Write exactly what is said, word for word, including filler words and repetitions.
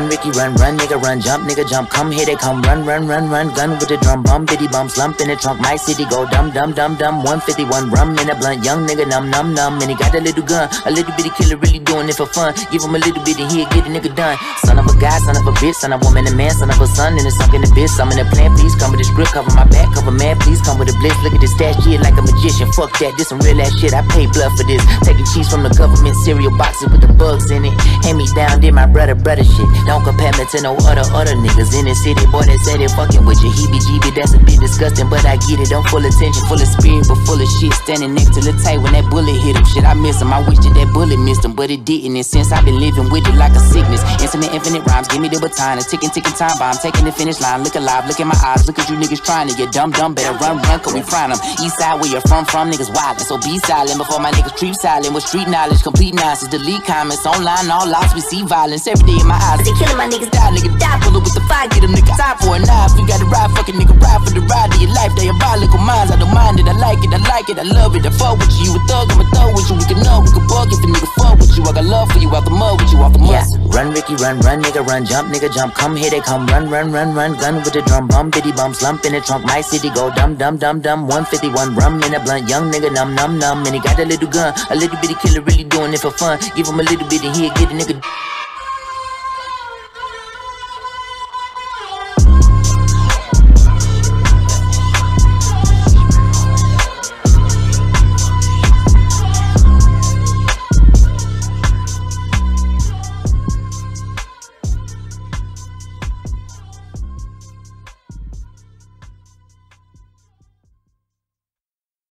Run, Ricky, run, run, nigga, run, jump, nigga, jump. Come here, they come, run, run, run, run. Gun with the drum, bum, bitty bum, slump in the trunk. My city go dum, dum, dum, dum. one fifty-one rum in a blunt, young nigga, num, num, num. And he got a little gun, a little bitty killer, really doing it for fun. Give him a little bit and he'll get a nigga done. Son of a guy, son of a bitch, son of a woman, a man, son of a son, and it's sunk in the bitch. I'm in the plan, please come with the script, cover my back, cover man, please come with the blitz. Look at this stash shit like a magician. Fuck that, this some real ass shit. I pay blood for this. Taking cheese from the government cereal boxes with the bugs in it. Hand me down, did my brother, brother shit. Don't compare me to no other, other niggas in the city. Boy, that said they fucking with you. Heebie-jeebie, that's a bit disgusting, but I get it. I'm full attention, full of spirit, but full of shit. Standing next to the tight when that bullet hit him. Shit, I miss him. I wish that that bullet missed him, but it didn't. And since I've been living with it like a sickness, infinite, infinite rhymes, give me the baton. A ticking, ticking time bomb, taking the finish line. Look alive, look in my eyes, look at you niggas trying to get dumb, dumb. Better run, run, cause we frying them. East side where you're from, from niggas wildin'. So be silent before my niggas creep silent. With street knowledge, complete nonsense. Delete comments, online, all lost. We see violence every day in my eyes. They killing my niggas, die, nigga, die. Pull up with the fire, get them nigga time for a knife. We gotta ride, fucking nigga, ride for the ride of your life. Diabolical minds, I don't mind it, I like it, I like it, I love it. I fuck with you, you a thug, I'm a thug with you. We can know, we can bug if a nigga fuck with you. I got love for you, out the mud with you, off the mud. Yeah. Run, Ricky, run, run, nigga, run, jump, nigga, jump. Come here, they come, run, run, run, run. Gun with the drum, bum, bitty bum, slump in the trunk. My city go dum, dum, dum, dum. one fifty-one rum in a blunt, young nigga, num, num, num. And he got a little gun, a little bitty killer, really doing it for fun. Give him a little bit and he'll get a nigga.